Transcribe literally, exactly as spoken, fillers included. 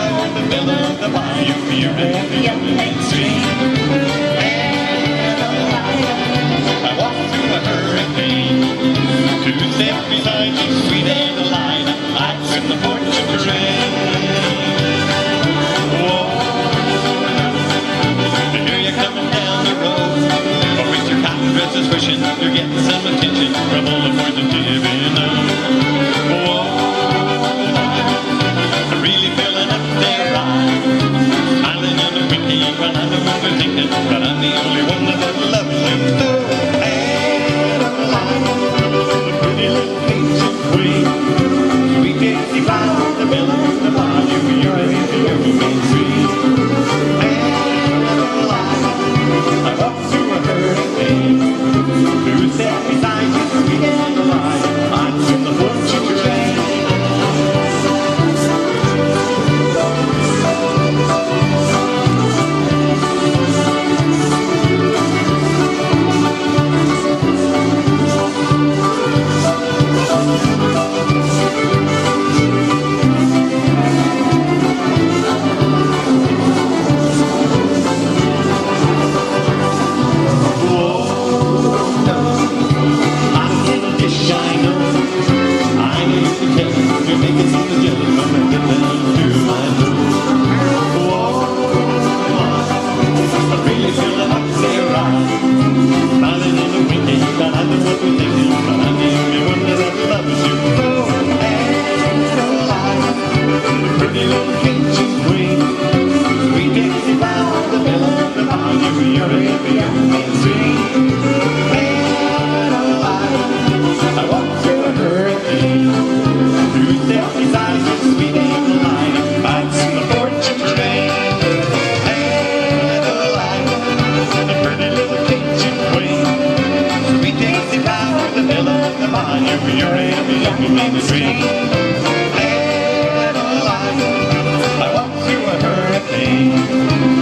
the middle of the bayou, you're in the Main Street. I walked through a hurricane, two steps beside you, sweet Adeline, lights in the porch of the rain. Whoa, I hear you coming down the road, or with your cotton dresses wishing you're getting some attention from all the boys and T V now. Whoa, I'm really filling up their eyes, smiling and a winking when I know what they're thinking, but I'm the only one that loves them too. I walked through a hurricane.